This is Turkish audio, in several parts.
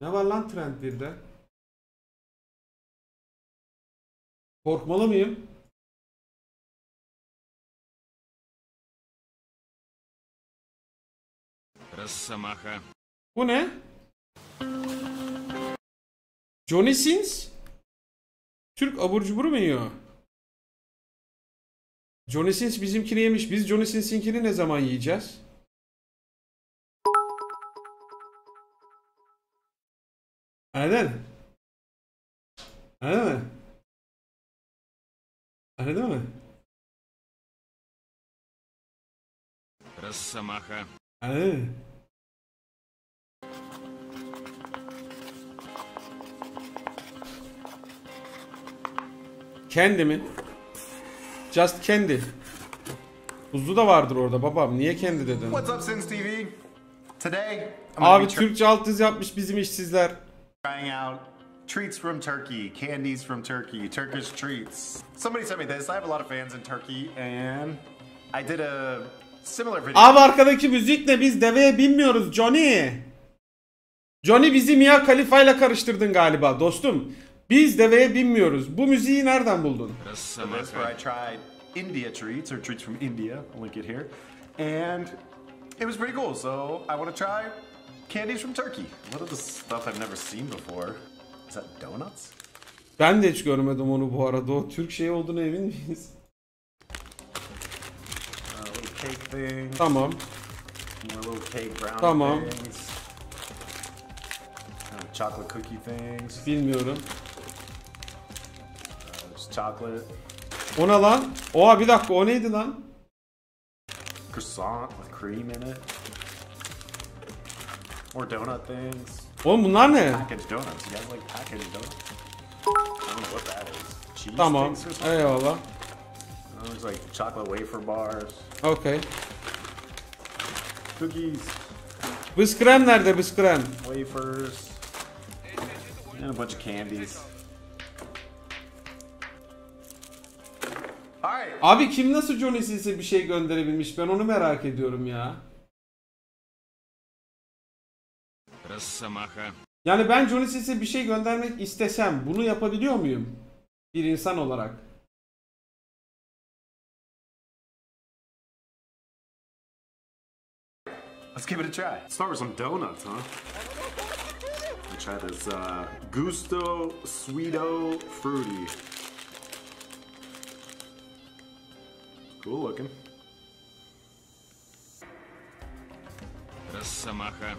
Ne var lan Trend 1'de? Korkmalı mıyım? Росомаха. Bu ne? Johnny Sins? Türk abur cuburu mu yiyor? Johnny Sins bizimkini yemiş. Biz Johnny Sins'inkini ne zaman yiyeceğiz? Anladın? Anladın mı? Anladın mı? Росомаха. Anladın mı? Kendi mi? Just Candy. Buzlu da vardır orada babam. Niye kendi dedin? What's up, Sins TV? Today, I'm Abi gonna be Türkçe alt dizi yapmış bizim işsizler. trying out treats from Turkey, candies from Turkey, Turkish treats. Somebody sent me this. I have a lot of fans in Turkey, and I did a similar video. Abi arkadaki müzik ne? Biz deveye binmiyoruz Johnny. Johnny bizi Mia Khalifa ile karıştırdın galiba dostum. Biz deveye binmiyoruz. Bu müziği nereden buldun? This where I tried India treats or treats from India. I'll link it here, and it was pretty cool. So I want to try candies from Turkey. What are the stuff I've never seen before? Is that donuts? Ben de hiç görmedim onu bu arada. O Türk şey olduğuna emin miyiz? Little cake things. Tamam. More little cake brownie Tamam. things. Chocolate cookie things. Bilmiyorum. Just chocolate. O ne lan? Oha bir dakika o neydi lan? Croissant with cream in it. More donut things. Oğlum bunlar ne? Packaged donuts. You guys like packaged donuts? I don't know what that is. Cheese Tamam. sticks or something? Eyvallah. It looks like chocolate wafer bars. Okay. Cookies. Bıskrem nerede bıskrem? Wafers. And a bunch of candies. Alright. Abi kim nasıl Johnny Sins'e bir şey gönderebilmiş? Ben onu merak ediyorum ya. Росомаха. Yani ben Johnny Sins'e bir şey göndermek istesem bunu yapabiliyor muyum? Bir insan olarak. Let's give it a try. Let's start with some donuts, huh? Let's try this Gusto Sweeto Fruity. Cool looking. Росомаха.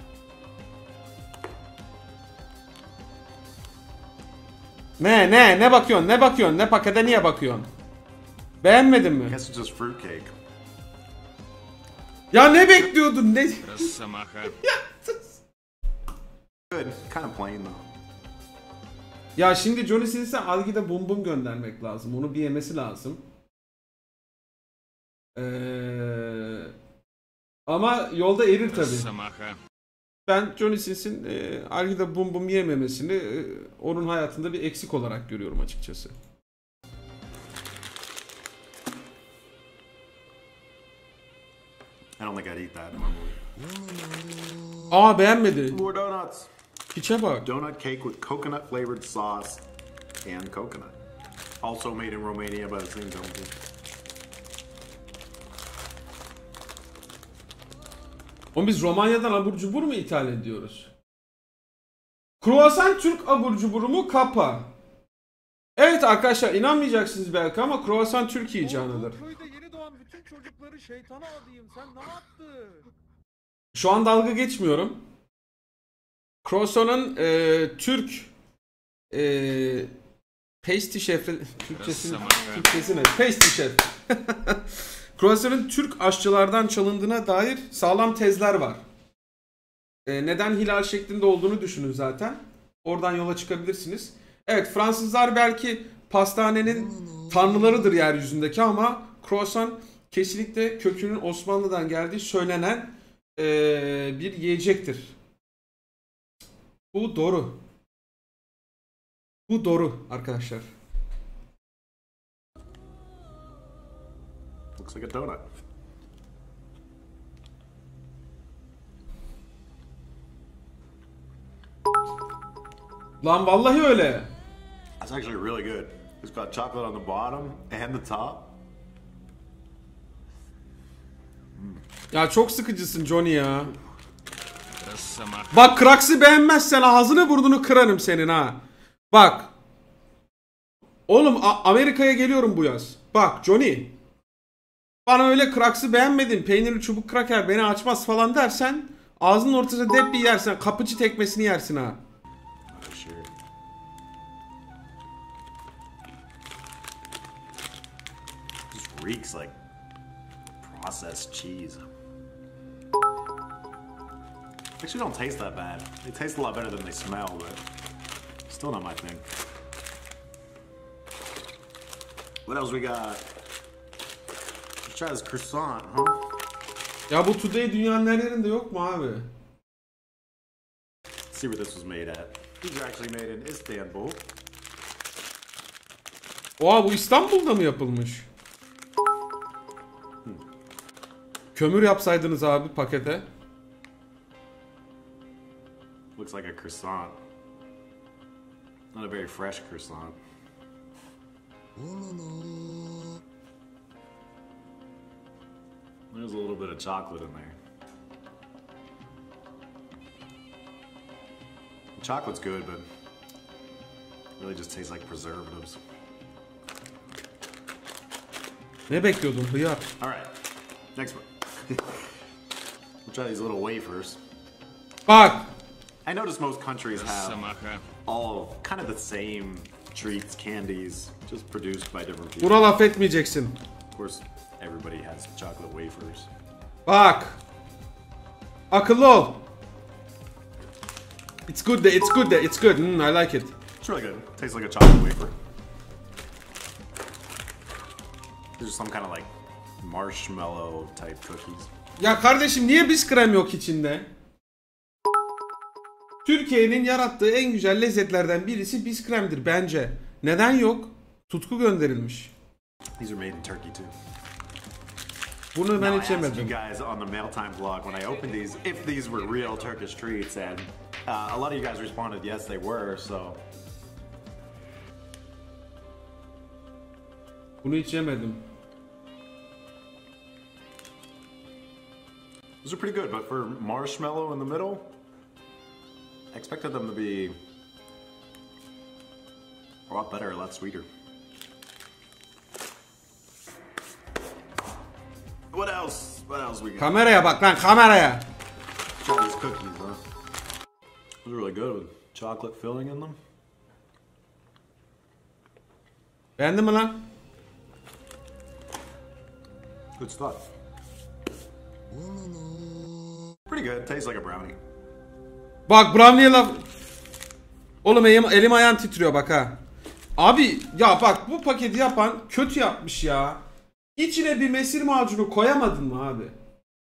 Ne bakıyorsun? Ne bakıyorsun? Ne pakete niye bakıyorsun? Beğenmedin I mi? guess it's just fruitcake. Ya ne bekliyordun? Ne? Росомаха. Good. Kind of plain though. Ya şimdi Johnny Sins'e algıda bum bum göndermek lazım. Onu bir yemesi lazım. Ama yolda erir tabii. Росомаха. Ben Johnny Sins'in algıda bum bum yememesini onun hayatında bir eksik olarak görüyorum açıkçası. I don't think I'd eat that normally. Aa beğenmedi. More donuts. Piçe bak. Donut cake with coconut flavored sauce and coconut. Also made in Romania by the same company. Oğlum biz Romanya'dan abur cubur mu ithal ediyoruz? Kruvasan Türk abur cuburu mu? Kapa. Evet arkadaşlar inanmayacaksınız belki ama kruvasan Türk icadıdır. Köyde yeni doğan bütün çocukları şeytana adayım. Sen ne yaptın? Şu an dalga geçmiyorum. Croissant'ın Türk pastry şefi Türkçesi ne? Pastry şef. Croissant'ın Türk aşçılardan çalındığına dair sağlam tezler var. Neden hilal şeklinde olduğunu düşünün zaten. Oradan yola çıkabilirsiniz. Evet Fransızlar belki pastanenin tanrılarıdır yeryüzündeki ama croissant kesinlikle kökünün Osmanlı'dan geldiği söylenen bir yiyecektir. Bu doğru. Bu doğru arkadaşlar. Looks like a donut. Lan vallahi öyle. That's actually really good. It's got chocolate on the bottom and the top. Ya çok sıkıcısın Johnny ya. Росомаха. Bak Krax'ı beğenmezsen ağzını burnunu kırarım senin ha. Bak. Oğlum Amerika'ya geliyorum bu yaz. Bak Johnny. Bana öyle Krax'ı beğenmedin, peynirli çubuk kraker beni açmaz falan dersen ağzının ortasına dep bir yersen, kapıcı tekmesini yersin ha. Oh, sure. Just reeks like processed cheese. Actually don't taste that bad. They taste a lot better than they smell, but still not my thing. What else we got? Let's try this croissant, huh? Ya bu today dünyanın her yerinde yok mu abi? Let's see where this was made at. These are actually made in Istanbul. Oha bu İstanbul'da mı yapılmış? Kömür yapsaydınız abi pakete. Looks like a croissant. Not a very fresh croissant. There's a little bit of chocolate in there. The chocolate's good, but it really just tastes like preservatives. Ne bekliyordun hıyar? All right, next one. We'll try these little wafers. Bak. I notice most countries have Росомаха. all kind of the same treats, candies, just produced by different people. Buna laf etmeyeceksin. Of course, everybody has chocolate wafers. Bak. Akıllı ol. It's good de, it's good de, it's good. I like it. It's really good. Tastes like a chocolate wafer. There's some kind of like marshmallow type cookies. Ya kardeşim niye biskrem yok içinde? Türkiye'nin yarattığı en güzel lezzetlerden birisi biskremdir bence. Neden yok? Tutku gönderilmiş. These are made in Turkey too. Bunu Now, ben I hiç asked you yemedim. guys on the Mail Time vlog when I opened these if these were real Turkish treats, and a lot of you guys responded yes they were. So Bunu hiç yemedim. those are pretty good, but for marshmallow in the middle, I expected them to be a lot better, a lot sweeter. What else? What else we got? Kameraya bak lan, kameraya. Try these cookies, huh? Those are really good with chocolate filling in them. Beğendin mi lan? Good stuff. Pretty good. Tastes like a brownie. Bak brownie'ye laf... Oğlum elim ayağım titriyor bak ha. Abi ya bak bu paketi yapan kötü yapmış ya. İçine bir mesir macunu koyamadın mı abi?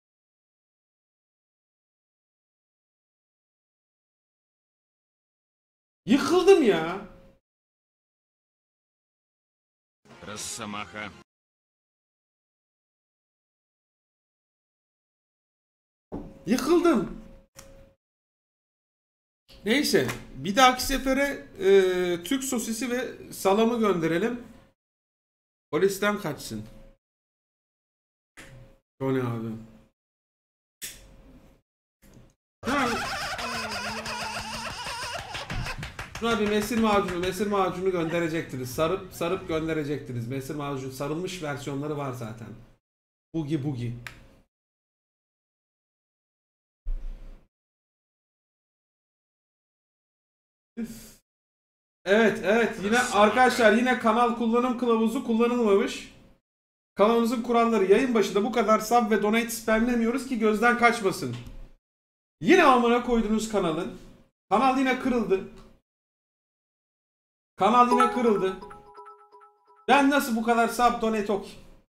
Yıkıldım ya. Росомаха. Yıkıldım. Neyse. Bir dahaki sefere Türk sosisi ve salamı gönderelim. O listem kaçsın. O ne abi? Şuna bir mesir macunu gönderecektiniz. Sarıp gönderecektiniz. Mesir macunu sarılmış versiyonları var zaten. Bugi bugi. Evet yine arkadaşlar yine kanal kullanım kılavuzu kullanılmamış. Kanalımızın kuralları yayın başında bu kadar sub ve donate spamlemiyoruz ki gözden kaçmasın. Yine amına koydunuz kanalın. Kanal yine kırıldı. Kanal yine kırıldı. Ben nasıl bu kadar sub donate ok?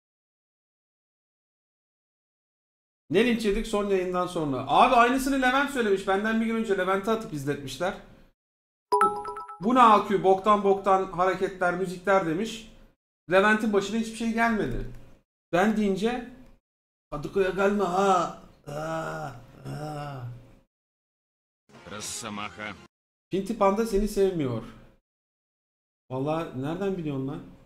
Ne linç yedik son yayından sonra. Abi aynısını Levent söylemiş. Benden bir gün önce Levent'e atıp izletmişler. Bu ne AQ boktan hareketler müzikler demiş. Levent'in başına hiçbir şey gelmedi. Ben deyince Kadıköy'e gelme ha. Росомаха. Pinti Panda seni sevmiyor. Vallahi nereden biliyorsun lan?